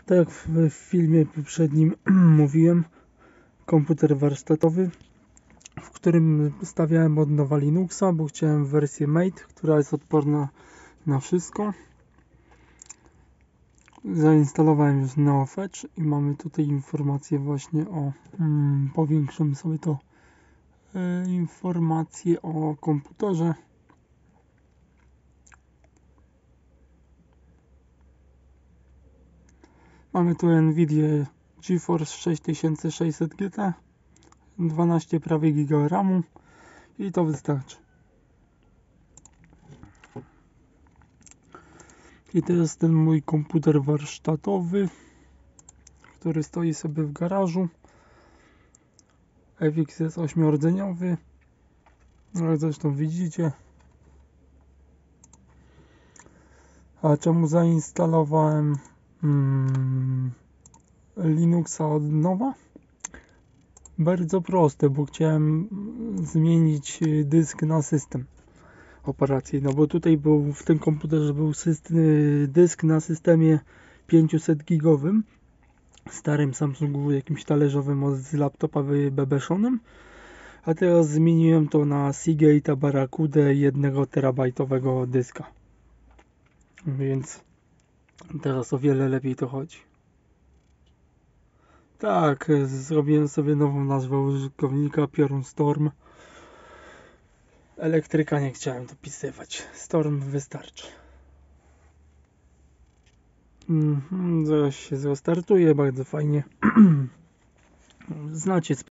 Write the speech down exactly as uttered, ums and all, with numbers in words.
Tak jak w filmie poprzednim mówiłem, komputer warsztatowy, w którym stawiałem od nowa Linuxa, bo chciałem wersję Mate, która jest odporna na wszystko. Zainstalowałem już NeoFetch i mamy tutaj informację właśnie o, hmm, powiększymy sobie to, e, informacje o komputerze. Mamy tu Nvidia GeForce sześć tysięcy sześćset G T, dwanaście prawie giga ramu i to wystarczy. I to jest ten mój komputer warsztatowy, który stoi sobie w garażu. F X jest ośmiordzeniowy, jak zresztą widzicie. A czemu zainstalowałem hmm, Linuxa od nowa? Bardzo proste, bo chciałem zmienić dysk na system operacyjny, no bo tutaj był, w tym komputerze był system, dysk na systemie pięćset gigowym, starym Samsungu jakimś talerzowym z laptopa wybebeszonym, a teraz zmieniłem to na Seagate'a Barracudę jeden terabajtowego dyska, więc teraz o wiele lepiej to chodzi. Tak, zrobiłem sobie nową nazwę użytkownika, Piorun Storm. Elektryka nie chciałem dopisywać. Storm wystarczy. Mhm, zaraz się zastartuje, bardzo fajnie. Znacie